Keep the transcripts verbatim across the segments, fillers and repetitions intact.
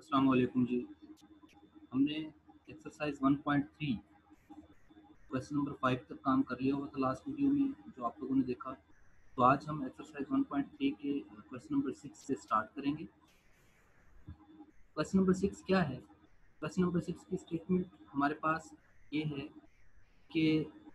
अस्सलाम वालेकुम जी। हमने exercise one point three question number five तक काम कर लिया हुआ था लास्ट वीडियो में जो आप लोगों ने देखा। तो आज हम एक्सरसाइज वन पॉइंट थ्री के क्वेश्चन नंबर सिक्स से स्टार्ट करेंगे। क्वेश्चन नंबर सिक्स क्या है? क्वेश्चन नंबर सिक्स की स्टेटमेंट हमारे पास ये है कि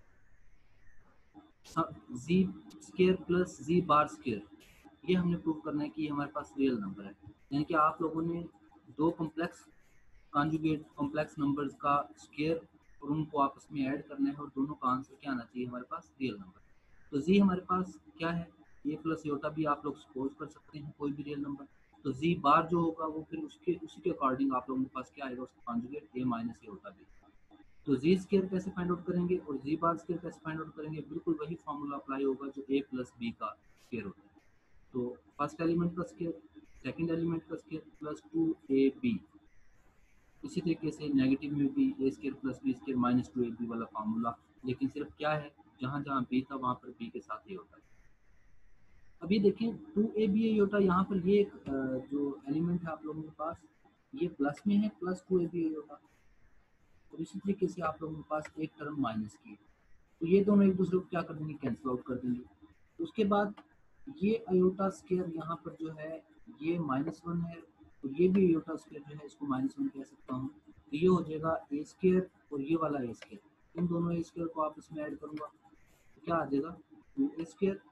z square plus z bar square, ये हमने प्रूव करना है कि ये हमारे पास रियल नंबर है। यानी कि आप लोगों ने दो कॉम्प्लेक्स कॉन्जुगेट कॉम्प्लेक्स नंबर्स का स्केयर और उनको आपस में ऐड करना है और दोनों का आंसर क्या आना चाहिए हमारे पास रियल नंबर। तो जी हमारे पास क्या है, ए प्लस योटा भी आप लोग सपोज कर सकते हैं कोई भी रियल नंबर। तो जी बार जो होगा वो फिर उसके उसी के अकॉर्डिंग आप लोगों के पास क्या आएगा, उसका कॉन्जुगेट ए माइनस योटा भी। तो जी स्केयर कैसे फाइंड आउट करेंगे और जी बार स्केयर कैसे फाइंड आउट करेंगे, बिल्कुल वही फॉर्मूला अप्लाई होगा जो ए प्लस बी का स्केयर होता है। तो फर्स्ट एलिमेंट का स्केयर, सेकंड एलिमेंट का स्केयर प्लस टू ए बी। इसी तरीके से नेगेटिव में भी a square plus b square minus two A b वाला फार्मूला, लेकिन सिर्फ क्या है, जहाँ जहाँ बी था वहाँ पर बी के साथ ए होता है। अभी देखें टू ए बी ए होता है, यहाँ पर ये एक जो एलिमेंट है आप लोगों के पास ये प्लस में है, plus two A b a होता। और इसी तरीके से आप लोगों के पास एक टर्म माइनस की, तो ये दोनों एक दूसरे को क्या कर देंगे, कैंसिल आउट कर देंगे। उसके बाद ये अयोटा स्केयर यहाँ पर जो है ये माइनस वन है और ये भी अयोटा स्केयर जो है इसको माइनस वन कह सकता हूँ। तो ये हो जाएगा ए स्केयर और ये वाला ए स्केयर, इन दोनों ए स्केयर को आप इसमें ऐड करूँगा तो क्या आ जाएगा, टू ए स्केयर।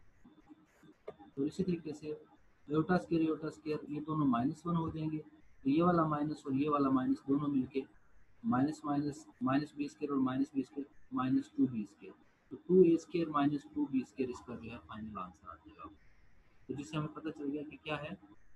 और इसी तरीके से अयोटा स्केयर अयोटा स्केयर ये दोनों माइनस वन हो जाएंगे, तो ये वाला माइनस और ये वाला माइनस दोनों मिलके minus minus minus B square और minus B square minus two b square. तो two a square minus two b square इसका जो है फाइनल आंसर आ जाएगा। तो जिससे हमें पता चल गया कि क्या है,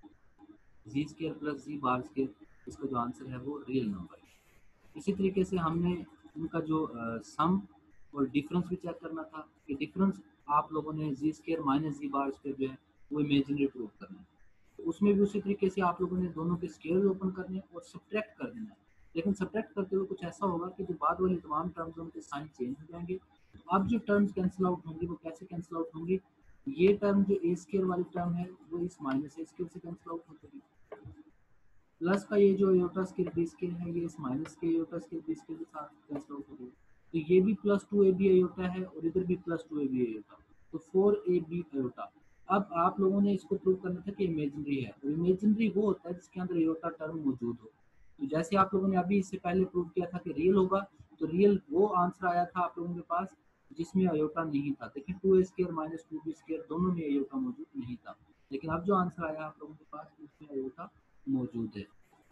z square plus z bar square, इसका जो आंसर है वो रियल नंबर है। इसी तरीके से हमने इनका जो सम और डिफरेंस भी चेक करना था कि डिफरेंस आप लोगों ने z square minus z bar square जो है वो इमेजिनरी प्रूव करना है। तो उसमें भी उसी तरीके से आप लोगों ने दोनों के स्केयर भी ओपन करने हैं और सब्ट्रैक्ट कर देना है। लेकिन सब्ट्रैक्ट करते हुए कुछ ऐसा होगा कि जो बाद वाली तमाम टर्म्स उनके साइन चेंज हो जाएंगे। तो अब जो टर्म्स कैंसिल आउट होंगी वो कैसे कैंसिल आउट होंगी, ये टर्म जो ए स्केयर वाली टर्म है वो इस माइनस ए स्केयर से कैंसिल आउट हो जाएगी। प्लस का ये जो अयोटा स्केयर बी स्केयर है ये इस माइनस के अयोटा स्केयर बी स्केयर के साथ कैंसिल आउट हो जाएगी। तो ये भी प्लस टू ए बी अयोटा है और इधर भी प्लस टू ए बी अयोटा, तो फोर ए बी अयोटा। अब आप लोगों ने इसको प्रूव करना था कि इमेजिनरी है, और इमेजिनरी वो होता है जिसके अंदर अयोटा टर्म मौजूद हो। तो जैसे आप लोगों ने अभी इससे पहले प्रूव किया था कि रियल होगा, तो रियल वो आंसर आया था आप लोगों के पास जिसमें अयोटा नहीं था। देखिए two a square minus two b square दोनों में अयोटा मौजूद नहीं था, लेकिन अब जो आंसर आया आप लोगों के पास उसमें अयोटा मौजूद है।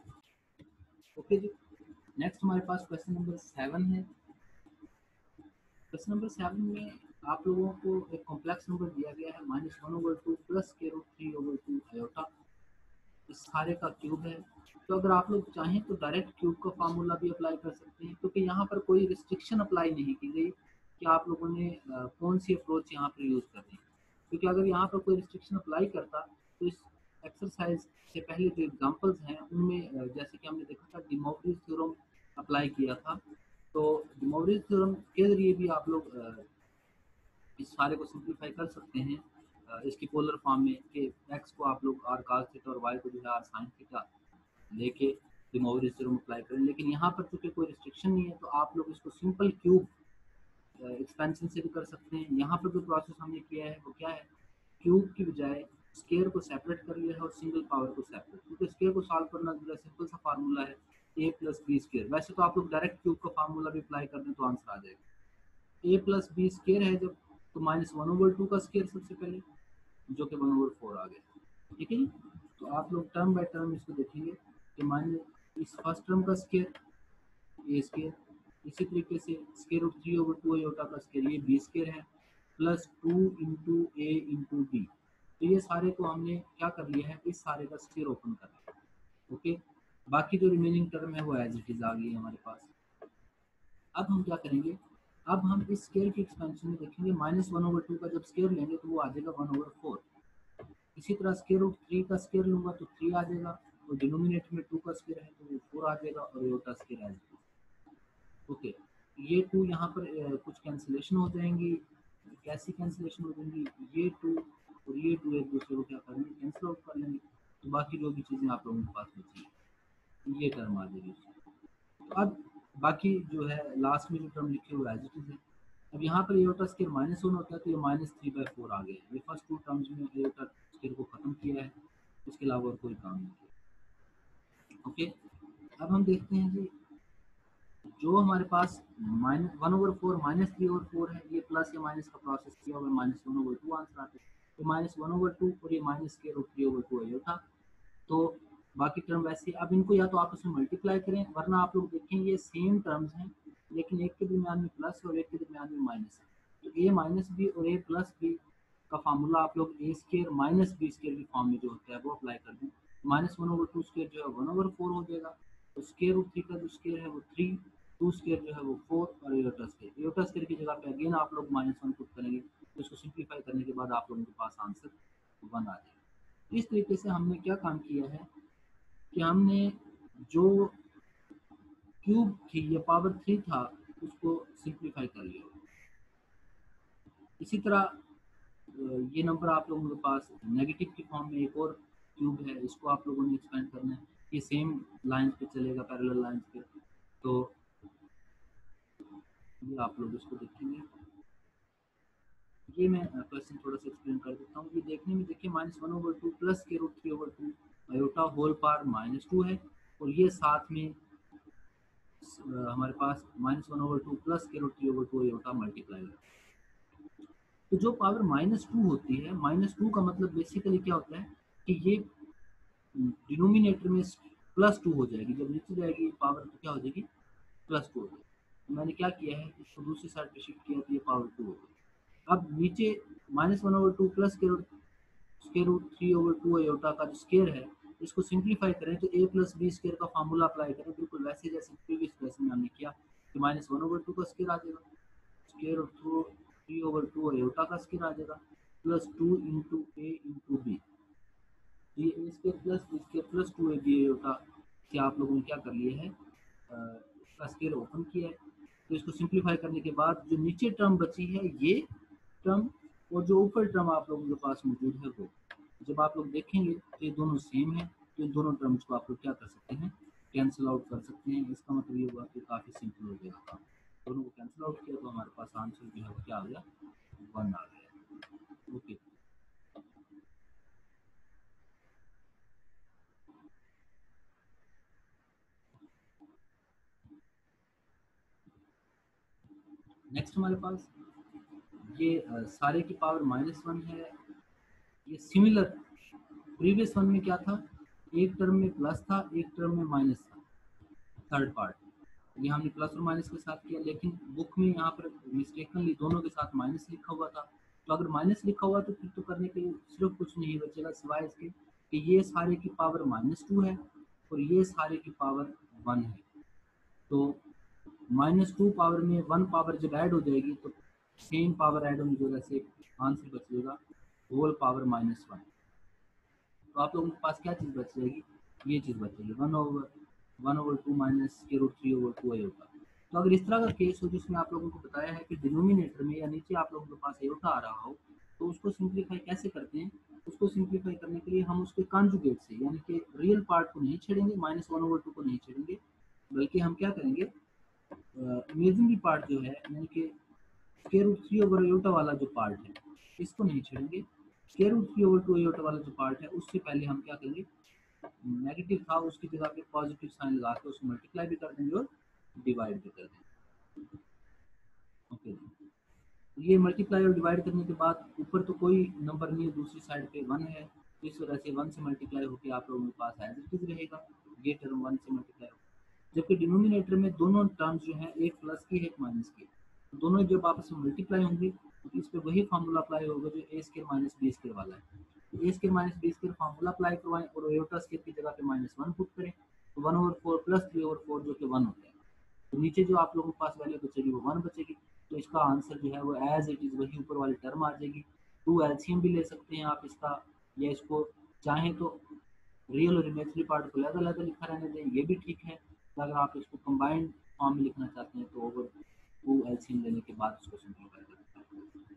ओके जी, नेक्स्ट हमारे पास क्वेश्चन नंबर सेवन है। क्वेश्चन नंबर सेवन में आप लोगों को एक कॉम्प्लेक्स नंबर दिया गया है minus one over two plus के root three over two iota, इस सारे का क्यूब है। तो अगर आप लोग चाहें तो डायरेक्ट क्यूब का फार्मूला भी अप्लाई कर सकते हैं, क्योंकि यहाँ पर कोई रिस्ट्रिक्शन अप्लाई नहीं की गई कि आप लोगों ने uh, कौन सी अप्रोच यहाँ पर यूज़ करनी है। क्योंकि अगर यहाँ पर कोई रिस्ट्रिक्शन अप्लाई करता तो इस एक्सरसाइज से पहले जो एग्जाम्पल्स हैं उनमें uh, जैसे कि हमने देखा था डी मोवरीज थ्योरम अप्लाई किया था। तो डी मोवरीज थ्योरम के जरिए भी आप लोग uh, इस सारे को सिंप्लीफाई कर सकते हैं इसकी पोलर फॉर्म में कि एक्स को आप लोग आर cos थीटा और वाई को जो है आर sin थीटा लेके डी मोवरीज थ्योरम अप्लाई करें। लेकिन यहाँ पर चूंकि कोई रिस्ट्रिक्शन नहीं है तो आप लोग इसको सिंपल क्यूब एक्सपेंशन से भी कर सकते हैं। यहाँ पर जो प्रोसेस हमने किया है वो क्या है, क्यूब की बजाय स्केयर को सेपरेट कर लिया है और सिंगल पावर को सेपरेट, क्योंकि स्केयर को सॉल्व करना जो है सिंपल सा फार्मूला है ए प्लस बी स्केयर। वैसे तो आप लोग डायरेक्ट क्यूब का फार्मूला भी अप्लाई कर दें तो आंसर आ जाएगा। ए प्लस बी स्केयर है जब, तो माइनस वन ओवर टू का स्केयर सबसे पहले जो कि वन ओवर फोर आ गया। ठीक है जी, तो आप लोग टर्म बाय टर्म इसको देखेंगे कि माइनस इस फर्स्ट टर्म का स्केयर ए स्केयर, इसी तरीके से square root three over two iota का स्केयर ये बी स्केयर है plus two into a into b. तो ये सारे को हमने क्या कर लिया है, इस सारे का स्केयर ओपन कर लिया। ओके, बाकी जो रिमेनिंग टर्म है वो एज इट इज आ गई है हमारे पास। अब हम क्या करेंगे, अब हम इस स्केयर की एक्सपेंशन में देखेंगे माइनस वन ओवर टू का जब स्केयर लेंगे तो वो आ जाएगा वन ओवर फोर। इसी तरह स्केयर रूट थ्री का स्केयर लूंगा तो थ्री आ जाएगा, और डिनोमिनेटर में टू का स्केयर है तो वो फोर आ जाएगा और iota square as it is. Okay, ये टू यहाँ पर ए, कुछ कैंसिलेशन हो जाएंगी। कैसी कैंसिलेशन हो जाएंगी, ये टू और ये टू एक दूसरे को क्या करेंगे, कैंसिल आउट कर लेंगे। तो बाकी जो भी चीज़ें आप लोगों के पास बची। ये टर्म आ जाएगी। तो अब बाकी जो है लास्ट में जो टर्म लिखे हुए एज इट इज है। अब यहाँ पर एयोटा स्केयर माइनस वन होता है तो ये माइनस थ्री बाई फोर आ गया। ये फर्स्ट टू टर्म्स में एयोटा स्केयर को ख़त्म किया है, इसके अलावा और कोई काम नहीं किया। ओके, अब हम देखते हैं जी जो हमारे पास minus one over four minus three over four है, ये प्लस या माइनस का प्रोसेस किया हुआ minus one over two answer आता है। तो माइनस वन ओवर टू और ये माइनस के root three over two iota. तो बाकी टर्म वैसे अब इनको या तो आपस में मल्टीप्लाई करें, वरना आप लोग देखें ये सेम टर्म्स हैं लेकिन एक के दरमियान में प्लस और एक के दरमियान में माइनस है। तो ए माइनस बी और ए प्लस बी का फार्मूला आप लोग a square minus B square की फॉर्म में जो होता है वो अप्लाई कर दें। Minus one over two square जो है वन ओवर फोर हो जाएगा। तो स्केयर रूट थ्री का जो स्केयर है वो थ्री, टू स्केयर जो है वो फोर और एयोटा स्केयर एयोटा स्केयर की जगह पे अगेन आप लोग माइनस वन पुट करेंगे तो इसको सिंप्लीफाई करने के बाद आप लोगों के पास आंसर वन आ जाएगा। इस तरीके से हमने क्या काम किया है कि हमने जो क्यूब थी या पावर थ्री था उसको सिंप्लीफाई कर लिया। इसी तरह ये नंबर आप लोगों के पास नेगेटिव की फॉर्म में एक और क्यूब है, इसको आप लोगों ने एक्सपेंड करना है। ये सेम लाइन पे चलेगा, पैरेलल लाइन पे। तो ये आप लोग इसको देखेंगे, ये मैं क्वेश्चन थोड़ा सा एक्सप्लेन कर देता हूँ। ये देखने में देखिए minus one over two plus के root three over two iota whole power minus two है और ये साथ में हमारे पास minus one over two plus के root three over two iota multiply है। तो जो पावर माइनस टू होती है, माइनस टू का मतलब बेसिकली क्या होता है कि ये डिनोमिनेटर में प्लस टू हो जाएगी, जब नीचे जाएगी पावर तो क्या हो जाएगी प्लस टू हो जाएगी। तो मैंने क्या किया है इसको दूसरी साइड पे शिफ्ट किया तो ये पावर टू हो गई। अब नीचे minus one over two plus के root square root three over two iota का जो स्केयर है इसको सिंप्लीफाई करें तो ए प्लस बी स्केयर का फार्मूला अप्लाई करें, बिल्कुल वैसे जैसे प्रीवियस क्वेश्चन में हमने किया कि माइनस वन ओवर टू का स्केयर आ जाएगा, square root three over two iota का स्केयर आ जाएगा plus two into a into b. ये a square plus b square plus two A b iota से आप लोगों ने क्या कर लिया है, इसका स्केयर ओपन किया है। तो इसको सिंप्लीफाई करने के बाद जो नीचे टर्म बची है ये टर्म और जो ऊपर टर्म आप लोगों के पास मौजूद है वो, जब आप लोग देखेंगे तो ये दोनों सेम है। तो इन दोनों टर्म्स को आप लोग क्या कर सकते हैं, कैंसिल आउट कर सकते हैं। इसका मतलब ये हुआ कि काफ़ी सिंपल हो जाएगा काम। दोनों को कैंसिल आउट किया तो हमारे पास आंसर जो है वो क्या आ गया, वन आ गया। ओके, नेक्स्ट हमारे पास ये आ, सारे की पावर माइनस वन है। ये सिमिलर प्रीवियस वन में क्या था, एक टर्म में प्लस था एक टर्म में माइनस था, थर्ड पार्ट ये हमने प्लस और माइनस के साथ किया, लेकिन बुक में यहाँ पर मिस्टेकनली दोनों के साथ माइनस लिखा हुआ था। तो अगर माइनस लिखा हुआ तो फिर तो करने के लिए सिर्फ कुछ नहीं बचेगा सिवाय इसके कि ये सारे की पावर माइनस टू है और ये सारे की पावर वन है। तो माइनस टू पावर में वन पावर जब ऐड हो जाएगी तो सेम पावर ऐड होने की वजह से आंसर बचेगा होल पावर माइनस वन। तो आप लोगों के पास क्या चीज़ बच जाएगी, ये चीज़ बचेगी one over one over two minus के root three over two iota. तो अगर इस तरह का केस हो जिसमें आप लोगों को बताया है कि डिनोमिनेटर में या नीचे आप लोगों के पास आयोटा आ रहा हो तो उसको सिंप्लीफाई कैसे करते हैं। उसको सिंप्लीफाई करने के लिए हम उसके कॉन्जुगेट से यानी कि रियल पार्ट को नहीं छेड़ेंगे, माइनस वन ओवर टू को नहीं छेड़ेंगे, बल्कि हम क्या करेंगे इमेजिनरी पार्ट जो है यानी कि square root three over iota वाला जो पार्ट है इसको नहीं छेड़ेंगे। Square root three over two iota वाला जो पार्ट है उससे पहले हम क्या करेंगे, नेगेटिव था उसकी जगह पे पॉजिटिव साइन लगा के उसको मल्टीप्लाई भी कर देंगे और डिवाइड भी कर देंगे। ओके, ये मल्टीप्लाई और डिवाइड करने के बाद ऊपर तो कोई नंबर नहीं है, दूसरी साइड पे वन है, तो इस वजह से वन से मल्टीप्लाई होकर आप लोगों के पास एज इट इज रहेगा, ये टर्म वन से मल्टीप्लाई होगा। जबकि डिनोमिनेटर में दोनों टर्म्स जो हैं एक प्लस की है एक माइनस की, तो दोनों जब आपस में मल्टीप्लाई होंगे तो इस पर वही फार्मूला अप्लाई होगा जो A square minus B square वाला है। तो A square minus B square formula apply करवाएं और आयोटा स्केयर की जगह पे माइनस वन पुट करें तो one over four plus three over four जो कि वन हो जाएगा। तो नीचे जो आप लोगों के पास वैल्यू बचेगी वो वन बचेगी। तो इसका आंसर जो है वो एज इट इज़ वही ऊपर वाली टर्म आ जाएगी। टू एलसीएम भी ले सकते हैं आप इसका, या इसको चाहें तो रियल और इमेजनरी पार्ट को अलग अलग लिखा रहने दें, ये भी ठीक है। तो अगर आप इसको कंबाइंड फॉर्म में लिखना चाहते हैं तो ओवर टू एलसीएम लेने के बाद इसको सिंप्लीफाई कर सकते हैं।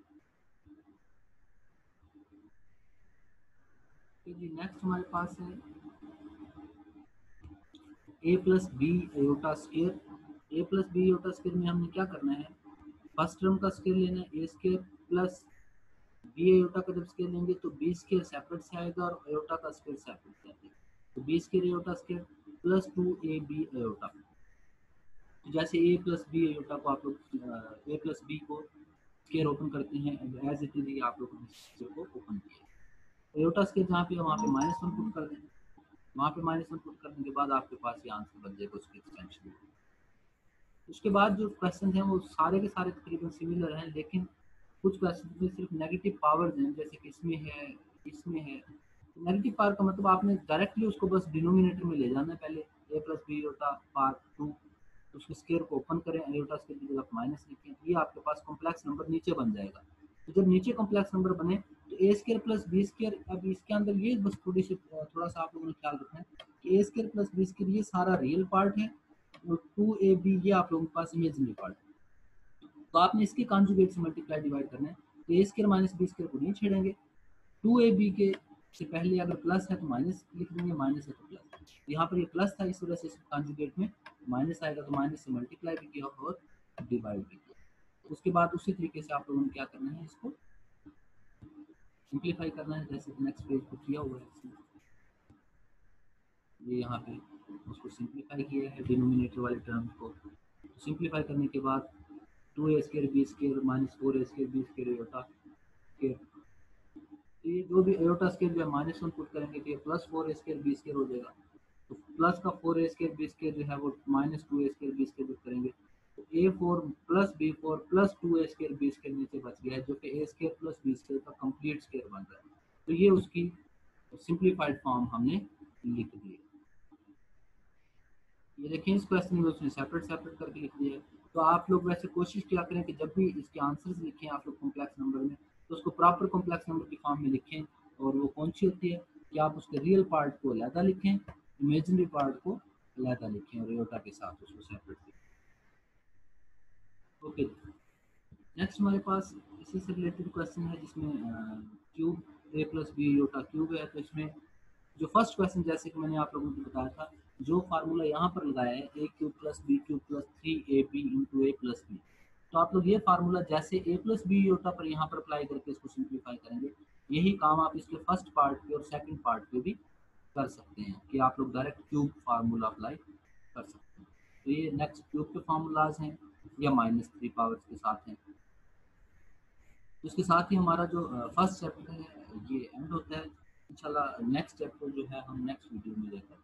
जी नेक्स्ट हमारे पास है A plus B iota square, A plus B iota square में हमने क्या करना है, फर्स्ट टर्म का स्क्वायर लेना है, A square plus B iota का जब स्क्वायर लेंगे तो बी स्क्वायर सेपरेट से आएगा और एयोटा का स्क्वायर सेपरेट से आएगा, तो B square iota square plus two ए बी एयोटा। तो जैसे ए प्लस बी एयोटा को आप लोग ए प्लस बी को स्क्वायर ओपन करते हैं, एज इट इज आप लोगों ने स्क्वायर को ओपन किया, एयोटा स्क्वायर जहाँ पे वहाँ पे माइनस वन पुट कर दें, वहाँ पे माइनस वन पुट करने के बाद आपके पास ये आंसर बन जाएगा उसकी एक्सटेंशन। उसके बाद जो क्वेश्चन हैं वो सारे के सारे तकरीबन सिमिलर हैं, लेकिन कुछ क्वेश्चन में सिर्फ नेगेटिव पावर्स हैं, जैसे कि इसमें है, इसमें है। नेगेटिव पावर का मतलब आपने डायरेक्टली उसको बस डिनोमिनेटर में ले जाना है, पहले A plus B iota part two, उसके स्क्वायर को ओपन करें, एयोटा स्क्वायर की जगह माइनस लिखें, ये आपके पास कॉम्प्लेक्स नंबर नीचे बन जाएगा। तो जब नीचे कॉम्प्लेक्स नंबर बने तो A square plus B square, अब इसके अंदर ये बस थोड़ी सी थोड़ा सा आप लोगों ने ख्याल रखना है कि A square plus B square ये सारा रियल पार्ट है और टू ए बी ये आप लोगों के पास इमेजिनरी पार्ट है। तो आपने इसके कॉन्जुगेट से मल्टीप्लाई डिवाइड करना है, तो A square minus B square को नहीं छेड़ेंगे, टू ए बी के से पहले अगर प्लस है तो माइनस लिख देंगे, माइनस है तो प्लस, यहाँ पर ये प्लस था इस वजह से कॉन्जुगेट में माइनस आएगा, तो माइनस से मल्टीप्लाई भी किया और डिवाइड भी किया। उसके बाद उसी तरीके से आप लोगों ने क्या करना है, इसको सिंप्लीफाई करना है, जैसे नेक्स्ट पेज को किया हुआ है, ये यहाँ पे उसको सिंप्लीफाई किया है डिनोमिनेटर वाले टर्म को। सिंप्लीफाई करने के बाद two A square B square minus four A square B square iota square, तो ये जो भी एयोटा स्क्वायर जो है माइनस वन पुट करेंगे तो ये plus four A square B square हो जाएगा, तो प्लस का four A square B square जो है वो minus two A square B square करेंगे, तो A four plus B four plus two A square B square नीचे बच गया है, जो कि A square plus B square का कंप्लीट स्क्वायर बन रहा है। तो ये उसकी सिंप्लीफाइड फॉर्म हमने लिख दी। ये देखें इस क्वेश्चन में उसने सेपरेट सेपरेट करके लिख दिया है। तो आप लोग वैसे कोशिश क्या करें कि जब भी इसके आंसर्स लिखें आप लोग कॉम्प्लेक्स नंबर में, तो उसको प्रॉपर कॉम्प्लेक्स नंबर की फॉर्म में लिखें, और वो कौन सी होती है कि आप उसके रियल पार्ट को अलहदा लिखें, इमेजिनरी पार्ट को अलहदा लिखें और एयोटा के साथ उसको सेपरेट लिखें। ओके, नेक्स्ट हमारे पास इसी से रिलेटेड क्वेश्चन है जिसमें cube A plus B iota cube है। तो इसमें जो फर्स्ट क्वेश्चन जैसे कि मैंने आप लोगों को बताया था, जो फार्मूला यहाँ पर लगाया है A cube plus B cube plus three A B into A plus B, तो आप लोग ये फार्मूला जैसे ए प्लस बी योटा पर यहाँ पर अप्लाई करके इसको सिंप्लीफाई करेंगे, यही काम आप इसके फर्स्ट पार्ट पे और सेकंड पार्ट पे भी कर सकते हैं कि आप लोग डायरेक्ट क्यूब फार्मूला अप्लाई कर सकते हैं। तो ये नेक्स्ट क्यूब के फार्मूलाज हैं या माइनस थ्री पावर्स के साथ हैं। उसके साथ ही हमारा जो फर्स्ट चैप्टर है ये एंड होता है। इंशाल्लाह नेक्स्ट चैप्टर जो है हम नेक्स्ट वीडियो में लेकर